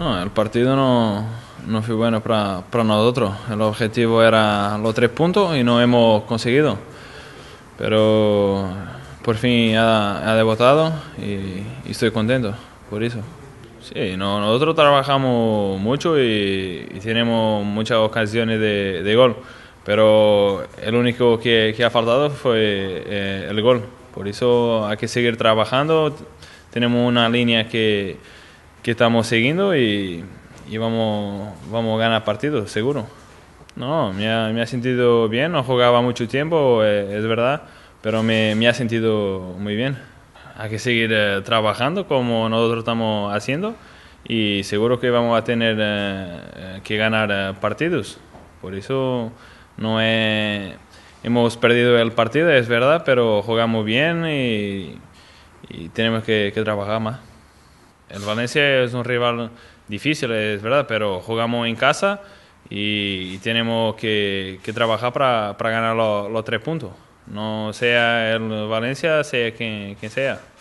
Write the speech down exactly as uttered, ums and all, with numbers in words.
No, el partido no, no fue bueno para, para nosotros. El objetivo era los tres puntos y no hemos conseguido. Pero por fin ha, ha debutado y, y estoy contento por eso. Sí, no, nosotros trabajamos mucho y, y tenemos muchas ocasiones de, de gol, pero el único que, que ha faltado fue eh, el gol. Por eso hay que seguir trabajando. Tenemos una línea que, que estamos siguiendo y, y vamos, vamos a ganar partidos, seguro. No, me ha, me ha sentido bien, no jugaba mucho tiempo, eh, es verdad, pero me, me ha sentido muy bien. Hay que seguir eh, trabajando como nosotros estamos haciendo y seguro que vamos a tener eh, que ganar eh, partidos. Por eso no he, hemos perdido el partido, es verdad, pero jugamos bien y, y tenemos que, que trabajar más. El Valencia es un rival difícil, es verdad, pero jugamos en casa y, y tenemos que, que trabajar para, para ganar los, los tres puntos. No sea el Valencia, sea quien, quien sea.